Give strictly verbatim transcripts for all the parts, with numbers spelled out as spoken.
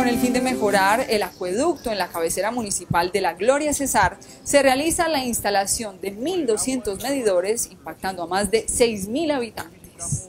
Con el fin de mejorar el acueducto en la cabecera municipal de La Gloria Cesar, se realiza la instalación de mil doscientos medidores, impactando a más de seis mil habitantes.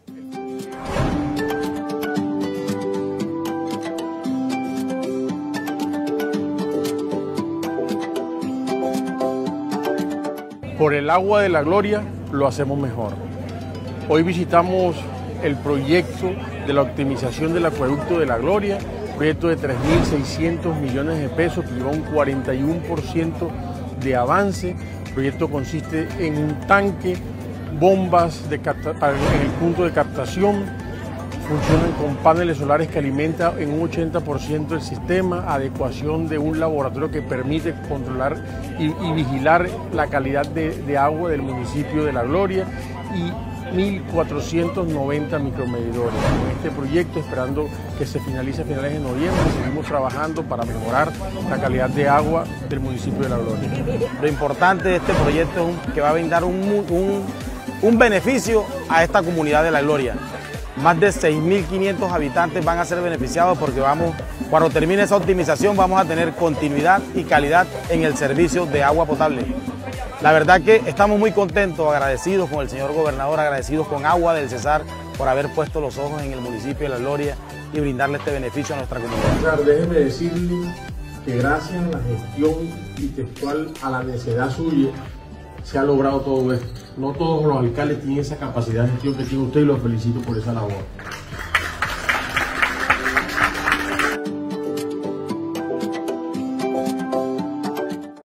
Por el agua de La Gloria lo hacemos mejor. Hoy visitamos el proyecto de la optimización del acueducto de La Gloria, proyecto de tres mil seiscientos millones de pesos que lleva un cuarenta y uno por ciento de avance. El proyecto consiste en un tanque, bombas de en el punto de captación, funcionan con paneles solares que alimentan en un ochenta por ciento el sistema, adecuación de un laboratorio que permite controlar y, y vigilar la calidad de, de agua del municipio de La Gloria y mil cuatrocientos noventa micromedidores. Con este proyecto, esperando que se finalice a finales de noviembre, seguimos trabajando para mejorar la calidad de agua del municipio de La Gloria. Lo importante de este proyecto es que va a brindar un, un, un beneficio a esta comunidad de La Gloria. Más de seis mil quinientos habitantes van a ser beneficiados porque vamos, cuando termine esa optimización vamos a tener continuidad y calidad en el servicio de agua potable. La verdad que estamos muy contentos, agradecidos con el señor gobernador, agradecidos con Agua del Cesar por haber puesto los ojos en el municipio de La Gloria y brindarle este beneficio a nuestra comunidad. Claro, déjeme decirle que gracias a la gestión y textual a la necedad suya se ha logrado todo esto. No todos los alcaldes tienen esa capacidad de gestión que tiene usted y los felicito por esa labor.